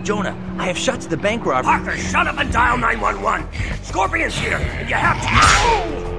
Jonah, I have shot to the bank robber. Parker, shut up and dial 911. Scorpion's here, and you have to...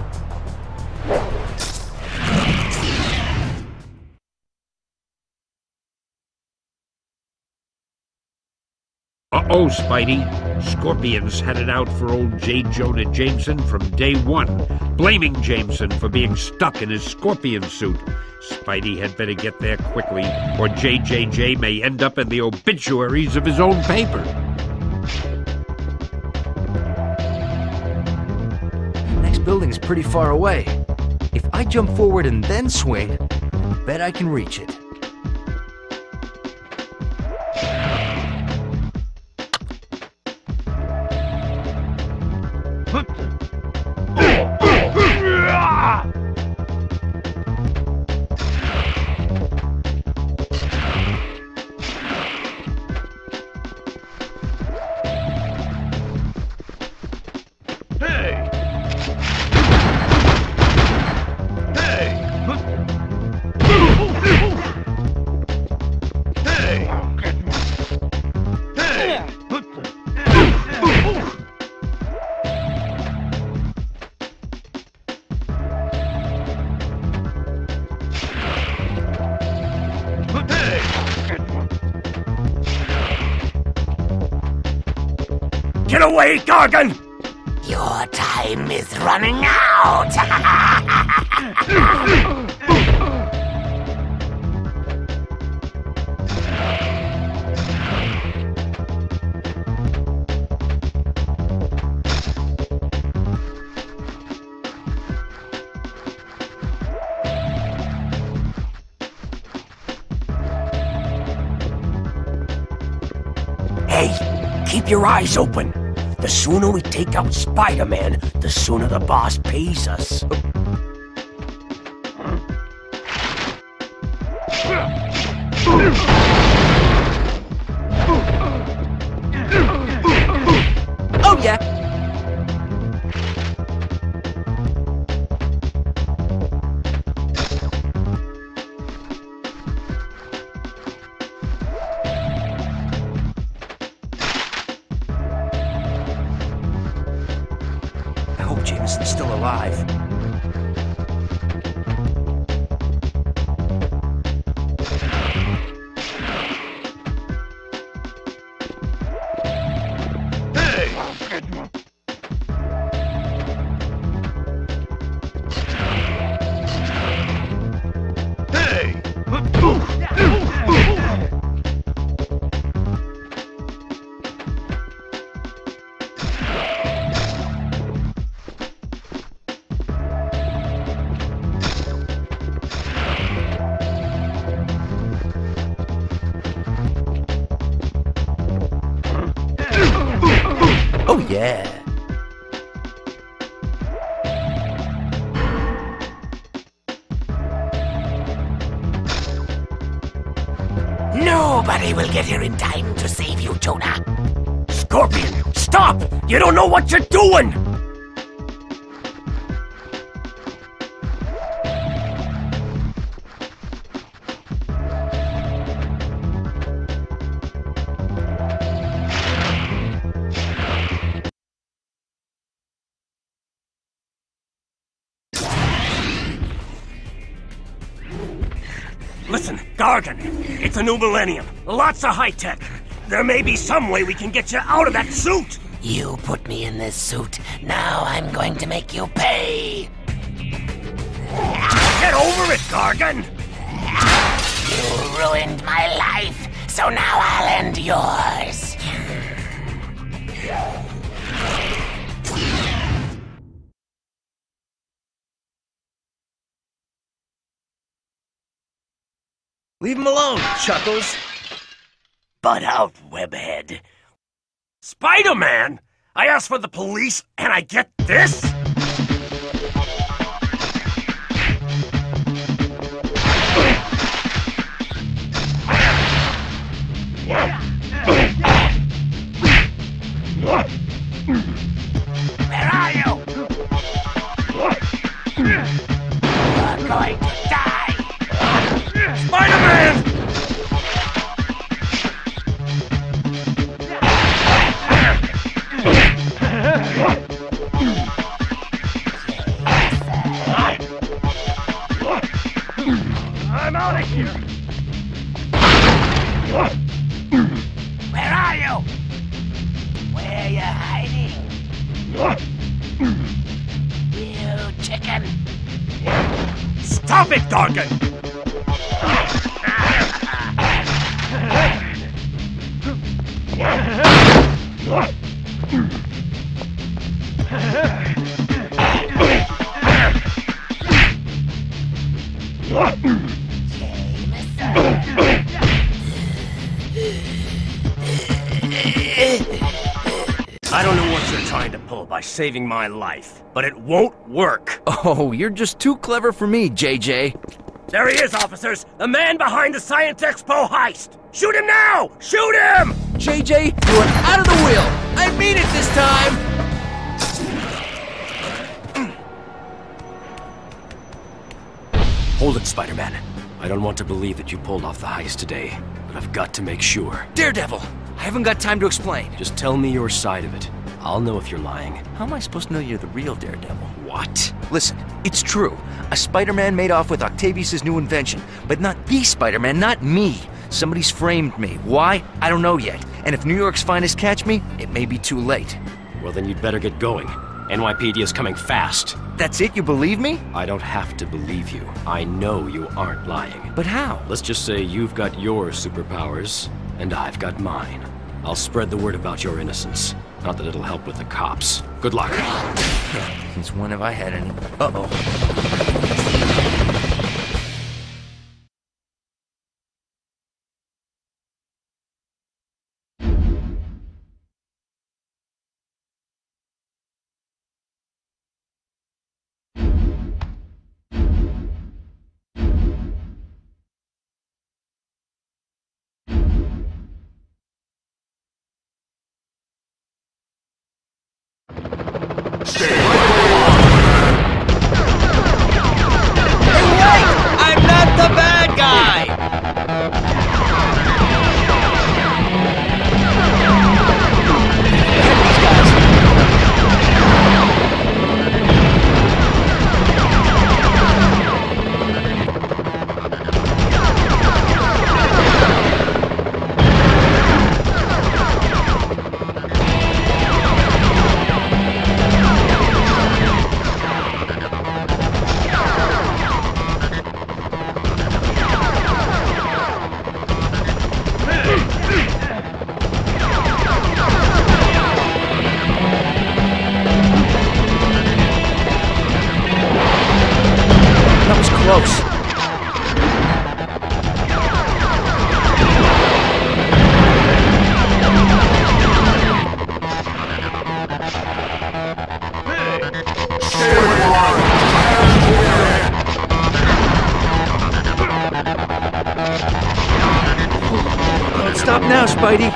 Uh-oh, Spidey. Scorpions headed out for old J. Jonah Jameson from day one, blaming Jameson for being stuck in his scorpion suit. Spidey had better get there quickly, or JJJ may end up in the obituaries of his own paper. The next building's pretty far away. If I jump forward and then swing, I bet I can reach it. Get away, Gargan! Your time is running out! Hey, keep your eyes open. The sooner we take out Spider-Man, the sooner the boss pays us. Oh, yeah! I hope Jameson's still alive. Oh, yeah. Nobody will get here in time to save you, Jonah. Scorpion, stop! You don't know what you're doing! Listen, Gargan, it's a new millennium. Lots of high-tech. There may be some way we can get you out of that suit! You put me in this suit. Now I'm going to make you pay. Get over it, Gargan! You ruined my life, so now I'll end yours. Leave him alone, Chuckles. Butt out, webhead. Spider-Man? I asked for the police, and I get this? Where are you? You're going to die. Spider-Man! Where are you? Where are you hiding? You chicken! Stop it, Gargan! I don't know what you're trying to pull by saving my life, but it won't work. Oh, you're just too clever for me, JJ. There he is, officers! The man behind the Science Expo heist! Shoot him now! Shoot him! JJ, you are out of the wheel! I mean it this time! Hold it, Spider-Man. I don't want to believe that you pulled off the heist today, but I've got to make sure. Daredevil! I haven't got time to explain. Just tell me your side of it. I'll know if you're lying. How am I supposed to know you're the real Daredevil? What? Listen, it's true. A Spider-Man made off with Octavius' new invention, but not the Spider-Man, not me. Somebody's framed me. Why? I don't know yet. And if New York's finest catch me, it may be too late. Well, then you'd better get going. NYPD is coming fast. That's it? You believe me? I don't have to believe you. I know you aren't lying. But how? Let's just say you've got your superpowers, and I've got mine. I'll spread the word about your innocence. Not that it'll help with the cops. Good luck. Since when have I had any? Uh-oh. I'm not the bad guy! That was close. Don't stop now, Spidey.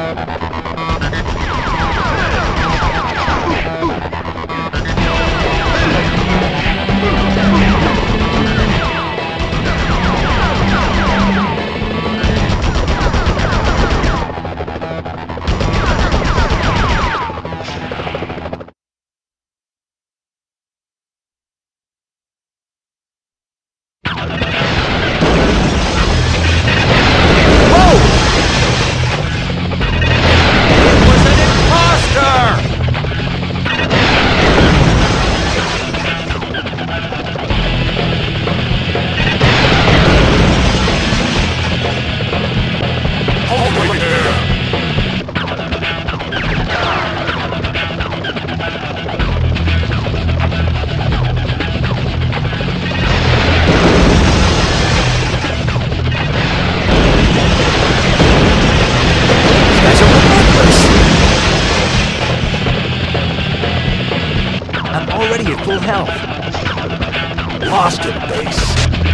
Already at full health. Lost it, base.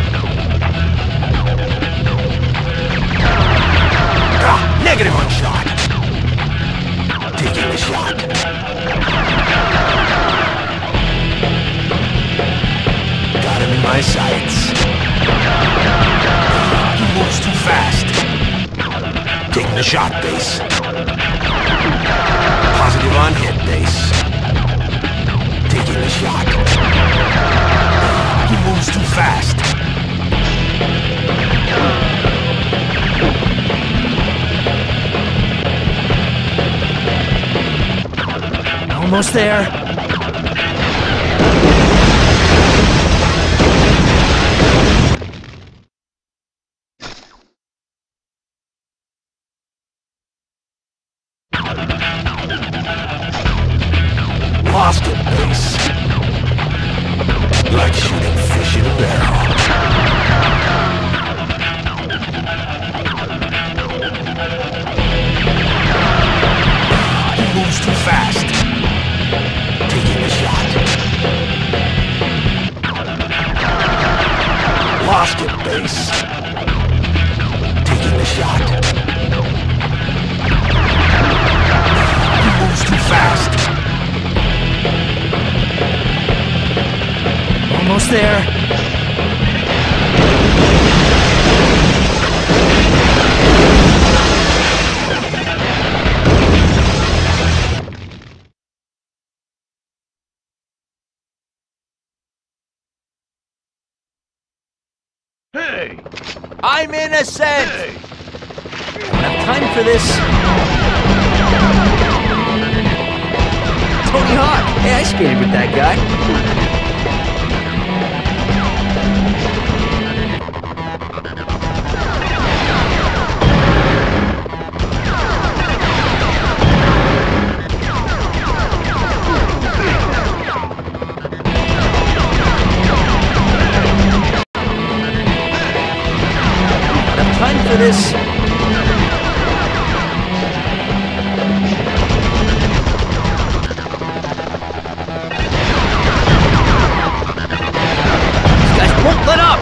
Negative on shot. Taking the shot. Got him in my sights. He moves too fast. Taking the shot, base. Positive on hit, base. Taking the shot. He moves too fast. Almost there. Lost it, Base. Like shooting fish in a barrel. He moves too fast. Taking the shot. Lost it, Base. Taking the shot. He moves too fast. Almost there. Hey! I'm innocent! Hey! I don't have time for this. Tony Hawk! Hey, I skated with that guy. Time for this. These guys won't let up.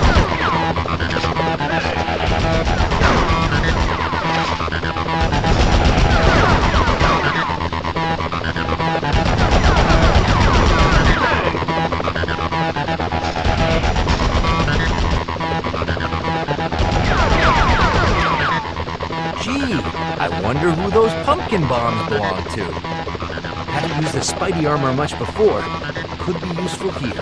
I wonder who those pumpkin bombs belong to. Haven't used the Spidey armor much before. Could be useful here.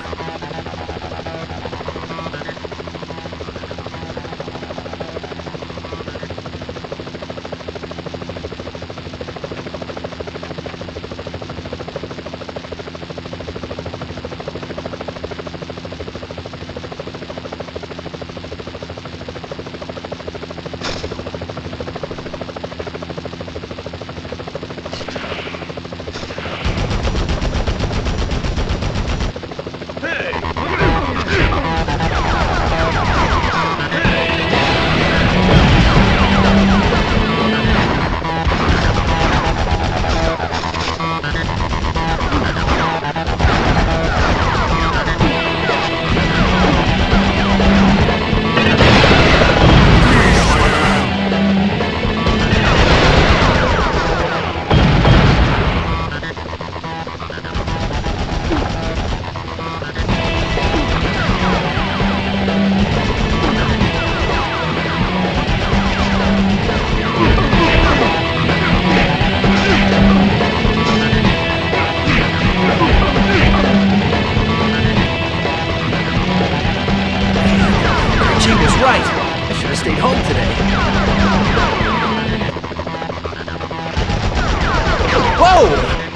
Right. I should have stayed home today. Whoa!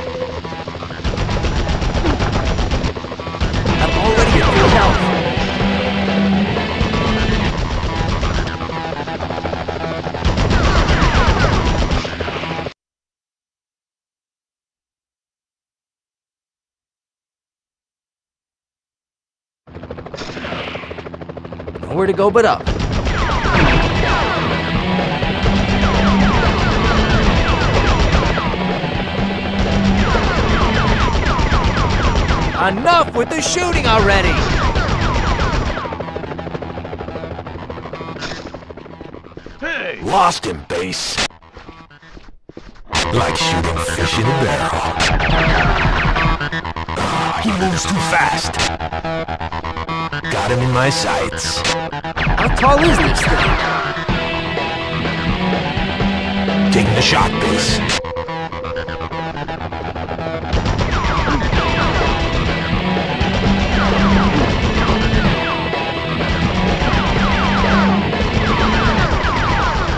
I'm already at full health. Nowhere to go but up. Enough with the shooting already! Hey! Lost him, Base. Like shooting fish in a barrel. He moves too fast. Got him in my sights. How tall is this thing? Taking the shot, Base.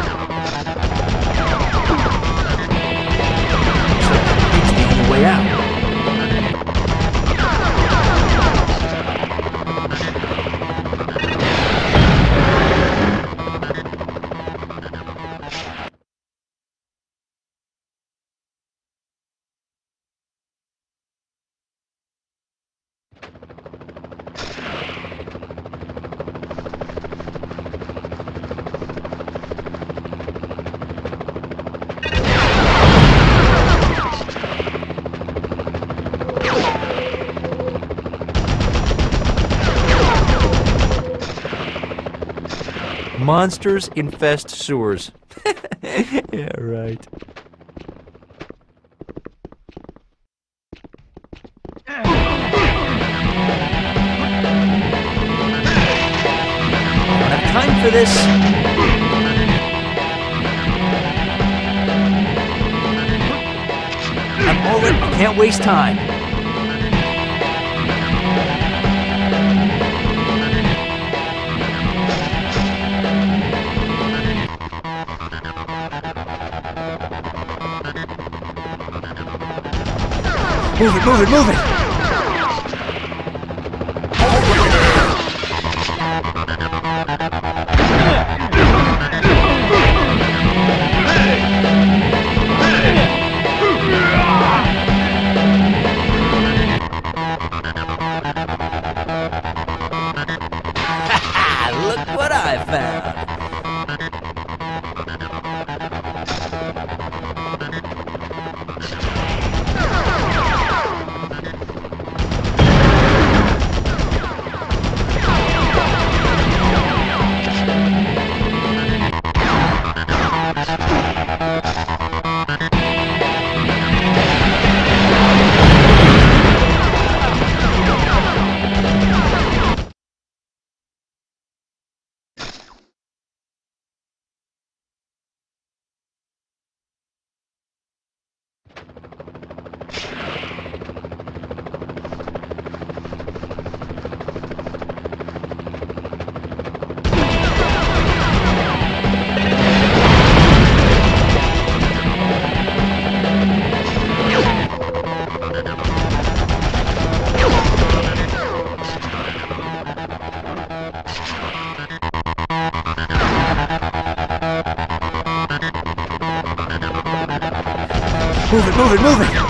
It's the only way out. Monsters infest sewers. Yeah, right. Don't have time for this. I'm already. Can't waste time. Move it, move it, move it! Look what I found! Move it, move it, move it!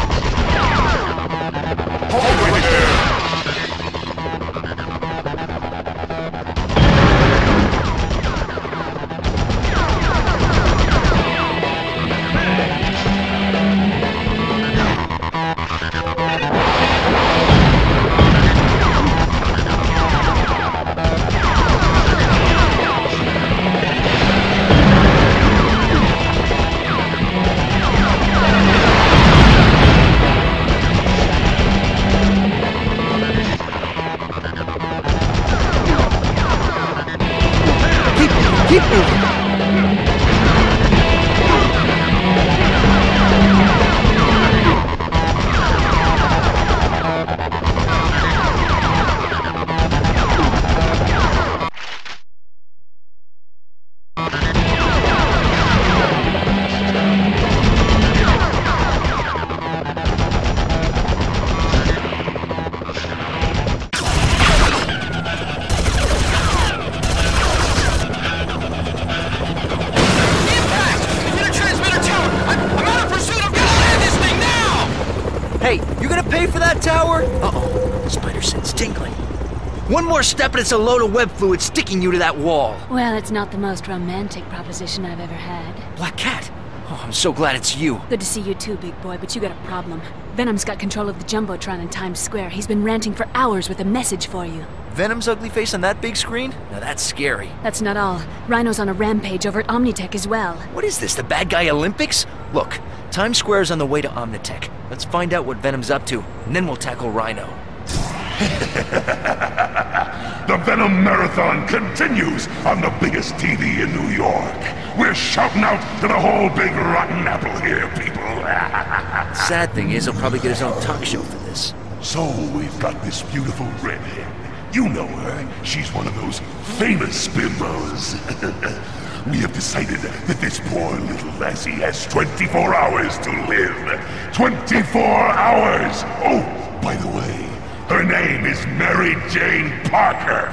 Keep moving! Hey, you gonna pay for that tower? Uh-oh, spider sense tingling. One more step and it's a load of web fluid sticking you to that wall. Well, it's not the most romantic proposition I've ever had. Black Cat? Oh, I'm so glad it's you. Good to see you too, big boy, but you got a problem. Venom's got control of the Jumbotron in Times Square. He's been ranting for hours with a message for you. Venom's ugly face on that big screen? Now that's scary. That's not all. Rhino's on a rampage over at Omnitech as well. What is this, the bad guy Olympics? Look, Times Square's on the way to Omnitech. Let's find out what Venom's up to, and then we'll tackle Rhino. The Venom Marathon continues on the biggest TV in New York. We're shouting out to the whole big rotten apple here, people. Sad thing is, he'll probably get his own talk show for this. So we've got this beautiful redhead. You know her. She's one of those famous bimbos. We have decided that this poor little lassie has 24 hours to live. 24 hours! Oh, by the way, her name is Mary Jane Parker.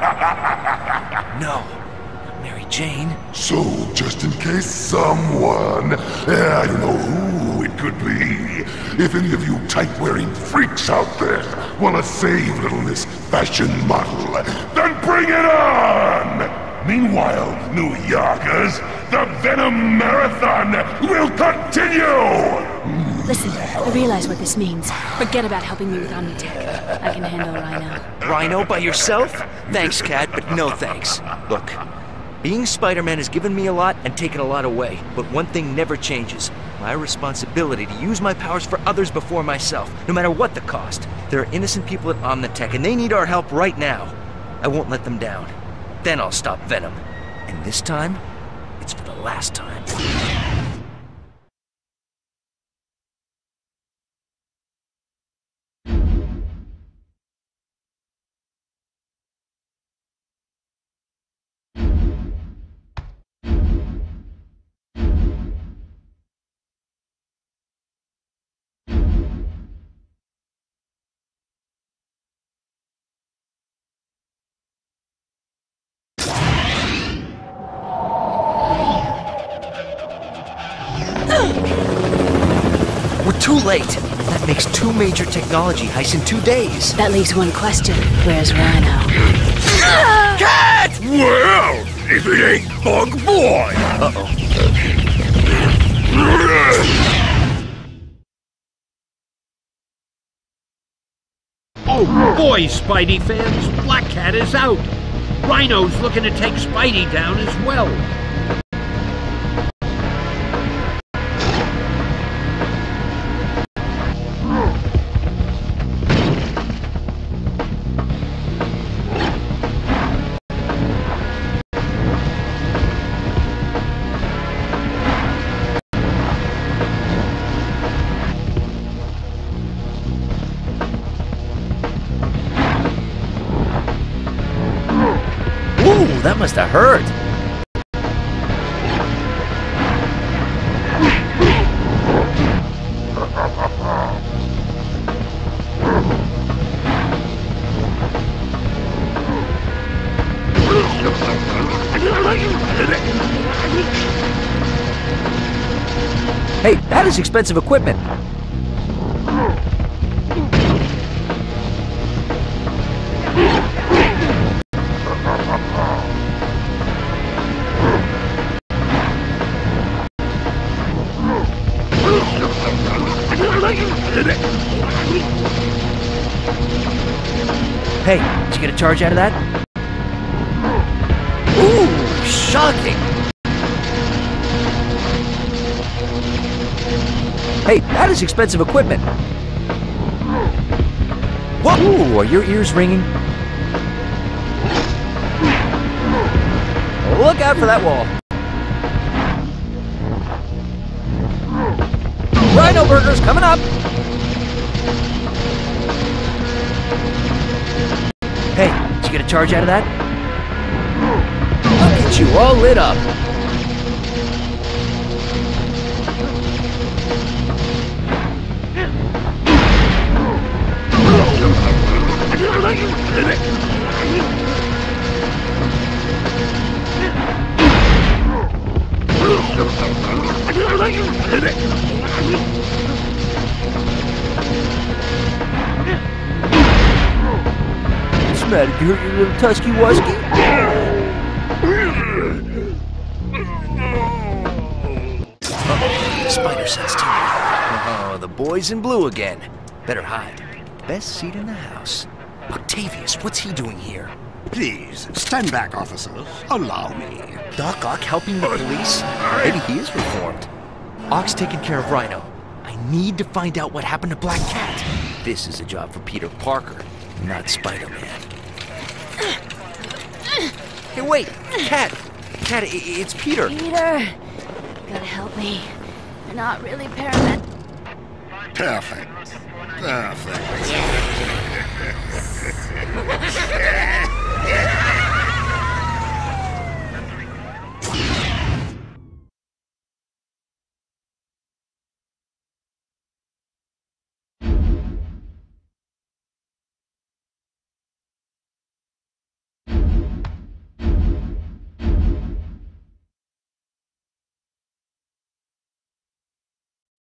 No. Mary Jane? So, just in case someone, I don't know who it could be, if any of you tight-wearing freaks out there want to save little Miss Fashion Model, then bring it on! Meanwhile, New Yorkers, the Venom Marathon will continue! Listen, I realize what this means. Forget about helping me with Omnitech. I can handle Rhino. Rhino by yourself? Thanks, Cat, but no thanks. Look, Being Spider-Man has given me a lot and taken a lot away, but one thing never changes. My responsibility to use my powers for others before myself, no matter what the cost. There are innocent people at Omnitech, and they need our help right now. I won't let them down. Then I'll stop Venom. And this time, it's for the last time. We're too late. That makes 2 major technology heists in 2 days. That leaves one question. Where's Rhino? Cat! Well, if it ain't Bug Boy! Uh-oh. Oh boy, Spidey fans, Black Cat is out. Rhino's looking to take Spidey down as well. Ooh, that must have hurt. Hey, that is expensive equipment. Hey, did you get a charge out of that? Ooh, shocking! Hey, that is expensive equipment. Whoa, are your ears ringing? Look out for that wall. Rhino burgers coming up! Hey, did you get a charge out of that? Look at you, all lit up. What's the matter? Did you hurt your little tusky wusky? Uh-oh, the spider sense too. Oh, the boys in blue again. Better hide. Best seat in the house. Octavius, what's he doing here? Please, stand back, officers. Allow me. Doc Ock helping the police? Maybe he is reformed. Ock's taking care of Rhino. I need to find out what happened to Black Cat. This is a job for Peter Parker, not Spider-Man. Hey, wait! Cat! Cat, it's Peter! Peter! You gotta help me. They're not really paramedics. Perfect. Perfect.